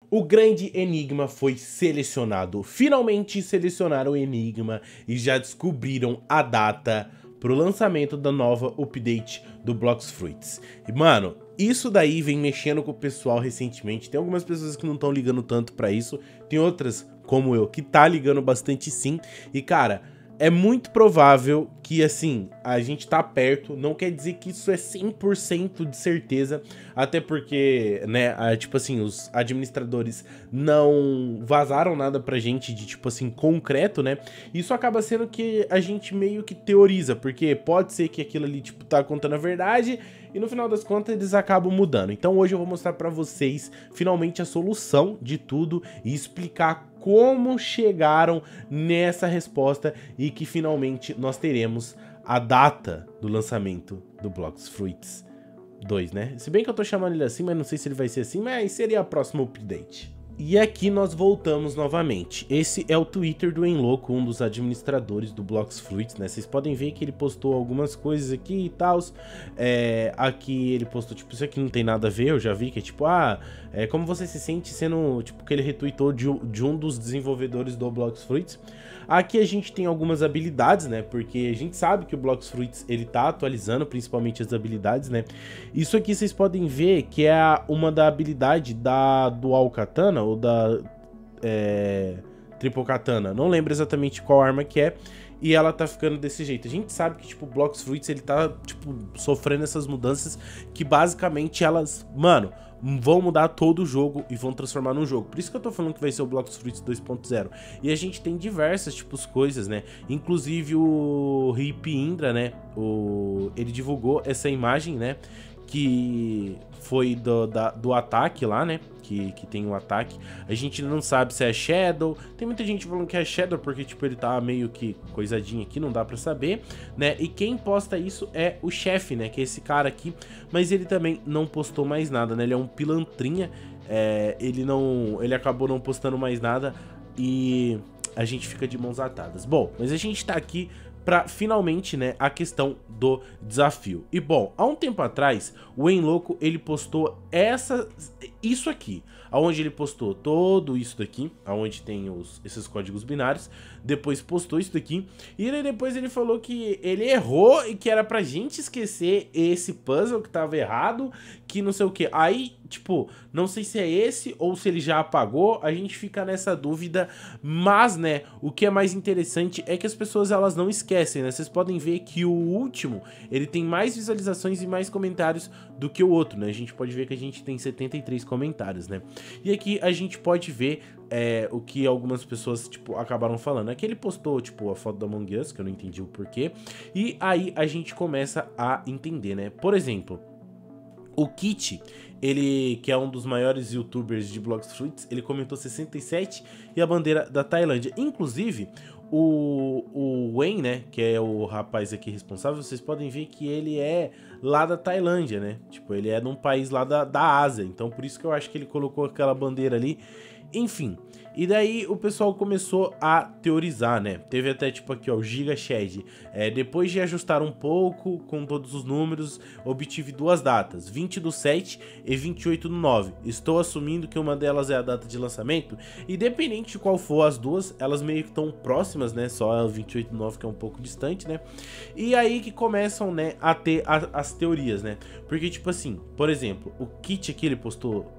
O grande Enigma foi selecionado. Finalmente selecionaram o Enigma e já descobriram a data pro lançamento da nova update do Blox Fruits. E, mano, isso daí vem mexendo com o pessoal recentemente. Tem algumas pessoas que não estão ligando tanto pra isso. Tem outras, como eu, que tá ligando bastante sim. E, cara, é muito provável que, assim, a gente tá perto, não quer dizer que isso é 100% de certeza, até porque, né, tipo assim, os administradores não vazaram nada pra gente de, tipo assim, concreto, né, isso acaba sendo que a gente meio que teoriza, porque pode ser que aquilo ali, tipo, tá contando a verdade, e no final das contas eles acabam mudando. Então hoje eu vou mostrar pra vocês, finalmente, a solução de tudo e explicar como chegaram nessa resposta e que finalmente nós teremos a data do lançamento do Blox Fruits 2, né? Se bem que eu tô chamando ele assim, mas não sei se ele vai ser assim, mas seria a próxima update. E aqui nós voltamos novamente. Esse é o Twitter do Enloco, um dos administradores do Blox Fruits, né? Vocês podem ver que ele postou algumas coisas aqui e tal. Aqui ele postou, tipo, isso aqui não tem nada a ver, eu já vi que é tipo, como você se sente sendo, tipo, que ele retweetou de um dos desenvolvedores do Blox Fruits. Aqui a gente tem algumas habilidades, né? Porque a gente sabe que o Blox Fruits, ele tá atualizando, principalmente as habilidades, né? Isso aqui vocês podem ver que é uma da habilidade da Dual Katana, ou da Triple Katana. Não lembro exatamente qual arma que é. E ela tá ficando desse jeito. A gente sabe que, tipo, o Blox Fruits, ele tá, tipo, sofrendo essas mudanças que basicamente elas, mano, vão mudar todo o jogo e vão transformar num jogo. Por isso que eu tô falando que vai ser o Blox Fruits 2.0. E a gente tem diversas, tipo, coisas, né? Inclusive o Hip Indra, né? Ele divulgou essa imagem, né? Que foi do ataque lá, né? Que tem um ataque. A gente não sabe se é Shadow. Tem muita gente falando que é Shadow porque, tipo, ele tá meio que coisadinho aqui, não dá pra saber, né? E quem posta isso é o chefe, né? Que é esse cara aqui. Mas ele também não postou mais nada, né? Ele é um pilantrinha. Ele acabou não postando mais nada e a gente fica de mãos atadas. Bom, mas a gente tá aqui para finalmente, né, a questão do desafio. E bom, há um tempo atrás, o Enloco, ele postou isso aqui, aonde ele postou todo isso daqui, aonde tem esses códigos binários, depois postou isso daqui, e depois ele falou que ele errou e que era pra gente esquecer esse puzzle que tava errado, que não sei o que. Aí, tipo, não sei se é esse ou se ele já apagou, a gente fica nessa dúvida, mas, né, o que é mais interessante é que as pessoas, elas não esquecem, né? Vocês podem ver que o último, ele tem mais visualizações e mais comentários do que o outro, né? A gente pode ver que a gente tem 73 comentários, né? E aqui a gente pode ver o que algumas pessoas, tipo, acabaram falando. Aqui ele postou, tipo, a foto da Among Us, que eu não entendi o porquê, e aí a gente começa a entender, né? Por exemplo, o Kit, ele, que é um dos maiores youtubers de Blox Fruits, ele comentou 67 e a bandeira da Tailândia. Inclusive, o Wayne, né, que é o rapaz aqui responsável, vocês podem ver que ele é lá da Tailândia, né? Tipo, ele é de um país lá da Ásia. Então, por isso que eu acho que ele colocou aquela bandeira ali. Enfim, e daí o pessoal começou a teorizar, né? Teve até tipo aqui, ó, o Giga Shed. Depois de ajustar um pouco com todos os números, obtive duas datas, 20/7 e 28/9. Estou assumindo que uma delas é a data de lançamento, e dependente de qual for as duas, elas meio que estão próximas, né? Só a 28/9 que é um pouco distante, né? E aí que começam, né, a ter as teorias, né? Porque, tipo assim, por exemplo, o Kit aqui, ele postou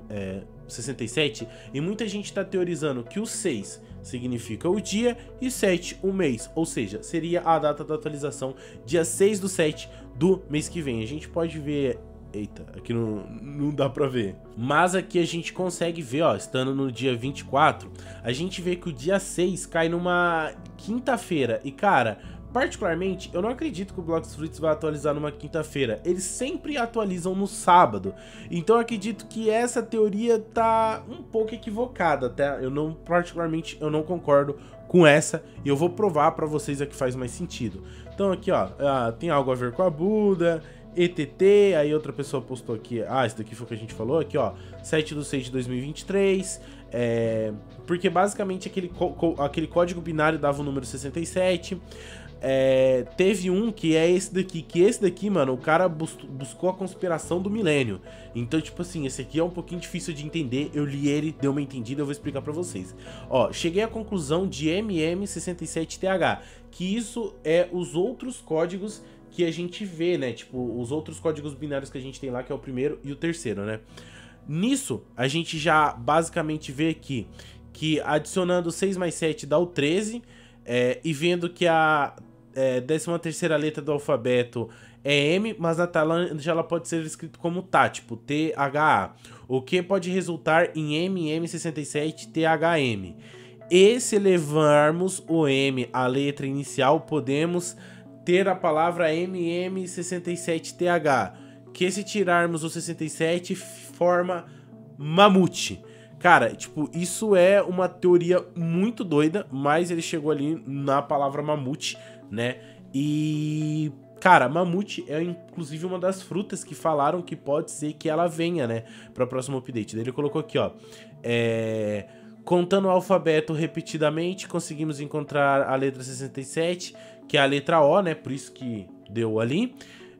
67, e muita gente tá teorizando que o 6 significa o dia e 7 o mês, ou seja, seria a data da atualização dia 6/7 do mês que vem. A gente pode ver, eita, aqui não dá pra ver, mas aqui a gente consegue ver, ó, estando no dia 24, a gente vê que o dia 6 cai numa quinta-feira, e cara, particularmente, eu não acredito que o Blox Fruits vai atualizar numa quinta-feira. Eles sempre atualizam no sábado. Então eu acredito que essa teoria tá um pouco equivocada, tá? Particularmente, eu não concordo com essa. E eu vou provar pra vocês a que faz mais sentido. Então aqui, ó, tem algo a ver com a Buda. ETT, aí outra pessoa postou aqui, esse daqui foi o que a gente falou, aqui ó, 7/6/2023, porque basicamente aquele código binário dava o número 67, teve um que é esse daqui, mano, o cara buscou a conspiração do milênio, então tipo assim, esse aqui é um pouquinho difícil de entender, eu li ele, deu uma entendida, eu vou explicar pra vocês. Ó, cheguei à conclusão de MM67TH, que isso é os outros códigos que a gente vê, né, tipo, os outros códigos binários que a gente tem lá, que é o primeiro e o terceiro, né. Nisso, a gente já basicamente vê aqui que adicionando 6 mais 7 dá o 13, e vendo que a 13ª letra do alfabeto é M, mas na talange ela pode ser escrito como Tá, tipo THA, o que pode resultar em MM67THM. E se levarmos o M, a letra inicial, podemos ter a palavra MM67TH, que se tirarmos o 67 forma mamute. Cara, tipo, isso é uma teoria muito doida, mas ele chegou ali na palavra mamute, né? E, cara, mamute é inclusive uma das frutas que falaram que pode ser que ela venha, né, para o próximo update. Daí ele colocou aqui, ó, contando o alfabeto repetidamente, conseguimos encontrar a letra 67, que é a letra O, né, por isso que deu ali.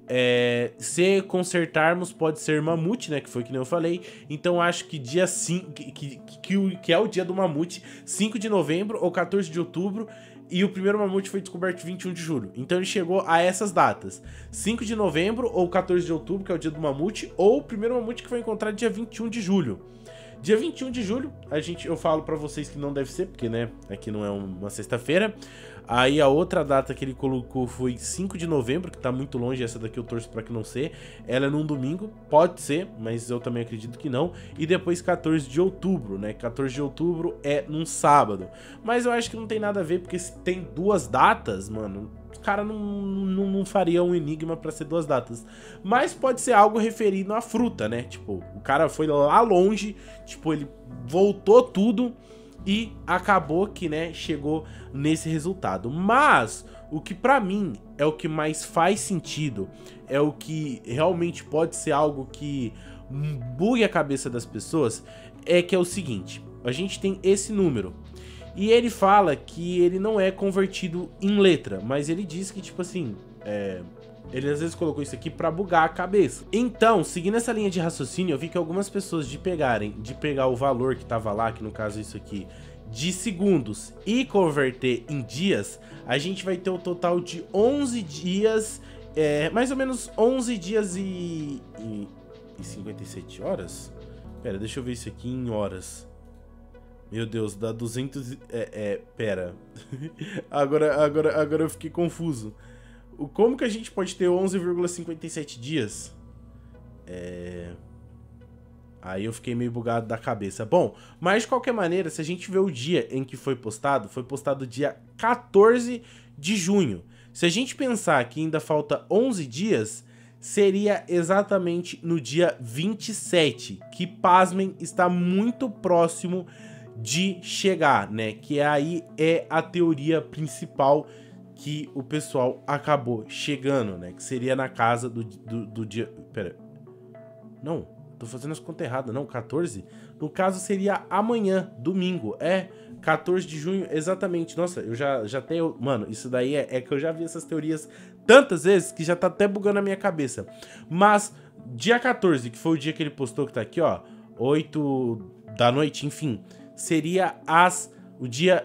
Se consertarmos, pode ser mamute, né, que foi que nem eu falei. Então acho que dia 5, que é o dia do mamute, 5 de novembro ou 14 de outubro, e o primeiro mamute foi descoberto 21 de julho. Então ele chegou a essas datas, 5 de novembro ou 14 de outubro, que é o dia do mamute, ou o primeiro mamute que foi encontrado dia 21 de julho. Dia 21 de julho, eu falo pra vocês que não deve ser, porque, né, aqui não é uma sexta-feira. Aí a outra data que ele colocou foi 5 de novembro, que tá muito longe, essa daqui eu torço pra que não ser. Ela é num domingo, pode ser, mas eu também acredito que não. E depois 14 de outubro, né, 14 de outubro é num sábado. Mas eu acho que não tem nada a ver, porque se tem duas datas, mano, o cara não faria um enigma pra ser duas datas. Mas pode ser algo referido à fruta, né, tipo, o cara foi lá longe, tipo, ele voltou tudo e acabou que, né, chegou nesse resultado. Mas o que pra mim é o que mais faz sentido, é o que realmente pode ser algo que bugue a cabeça das pessoas, é que é o seguinte: a gente tem esse número e ele fala que ele não é convertido em letra, mas ele diz que, tipo assim, ele às vezes colocou isso aqui pra bugar a cabeça. Então, seguindo essa linha de raciocínio, eu vi que algumas pessoas de pegar o valor que tava lá, que no caso isso aqui, de segundos, e converter em dias, a gente vai ter o total de 11 dias, mais ou menos 11 dias e 57 horas? Pera, deixa eu ver isso aqui em horas. Meu Deus, dá 200... pera. agora eu fiquei confuso. Como que a gente pode ter 11,57 dias? Aí eu fiquei meio bugado da cabeça. Bom, mas de qualquer maneira, se a gente ver o dia em que foi postado dia 14 de junho. Se a gente pensar que ainda falta 11 dias, seria exatamente no dia 27, que, pasmem, está muito próximo de chegar, né? Que aí é a teoria principal que o pessoal acabou chegando, né? Que seria na casa do dia... Pera. Não, tô fazendo as contas erradas, não, 14? No caso seria amanhã, domingo, 14 de junho, exatamente. Nossa, eu já tenho... Mano, isso daí é que eu já vi essas teorias tantas vezes que já tá até bugando a minha cabeça. Mas, dia 14, que foi o dia que ele postou, que tá aqui, ó, 8 da noite, enfim, seria o dia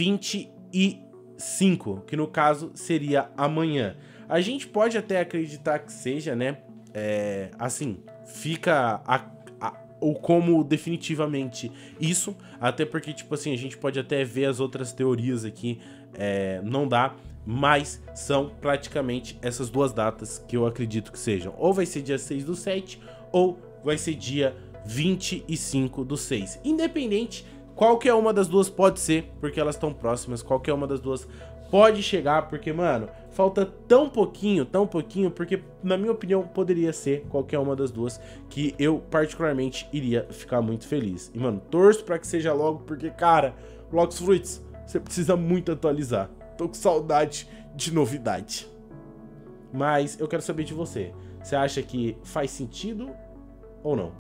25, que no caso seria amanhã. A gente pode até acreditar que seja, né, assim, fica ou como definitivamente isso, até porque, tipo assim, a gente pode até ver as outras teorias aqui, não dá, mas são praticamente essas duas datas que eu acredito que sejam. Ou vai ser dia 6/7, ou vai ser dia 25/6. Independente, qualquer uma das duas pode ser, porque elas estão próximas, qualquer uma das duas pode chegar, porque, mano, falta tão pouquinho, porque, na minha opinião, poderia ser qualquer uma das duas, que eu, particularmente, iria ficar muito feliz. E, mano, torço pra que seja logo, porque, cara, Blox Fruits, você precisa muito atualizar. Tô com saudade de novidade. Mas eu quero saber de você. Você acha que faz sentido ou não?